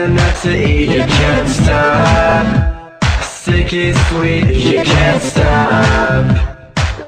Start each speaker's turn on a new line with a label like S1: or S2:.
S1: not to eat, you can't stop. Sick is sweet, you can't stop.